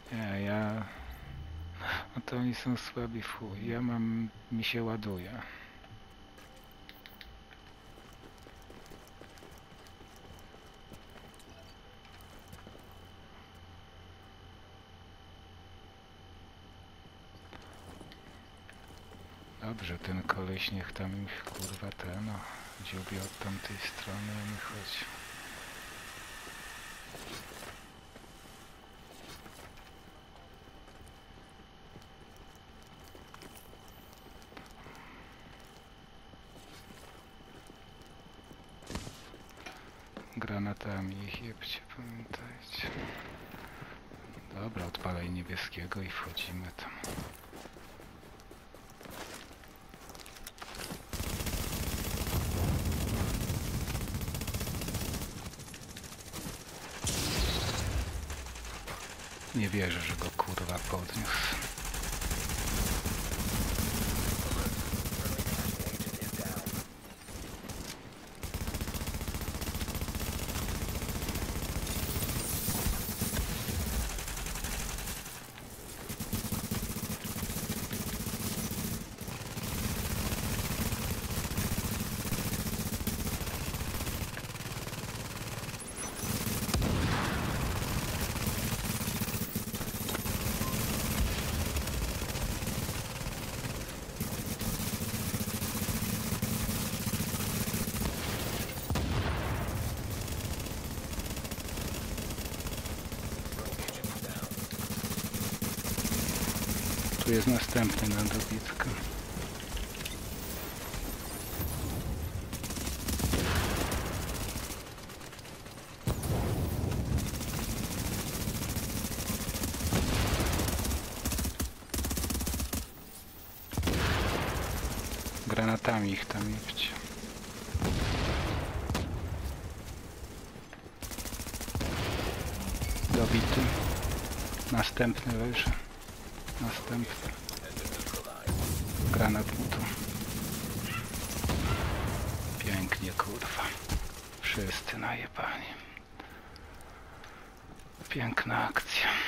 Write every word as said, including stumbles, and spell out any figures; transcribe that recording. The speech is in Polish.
Nie, ja... No to oni są słabi, fuj. Ja mam... mi się ładuje. Dobrze, ten koleś niech tam ich kurwa ten, no, dziubie od tamtej strony, a nie chodzi. Granatami ich jebcie, pamiętajcie. Dobra, odpalaj niebieskiego i wchodzimy tam. Nie wierzę, że go kurwa podniósł. Tu jest następny na dobitkę. Granatami ich tam jebcie. Dobity. Następny leży. Następny. Granat mu tu. Pięknie, kurwa. Wszyscy najebani. Piękna akcja.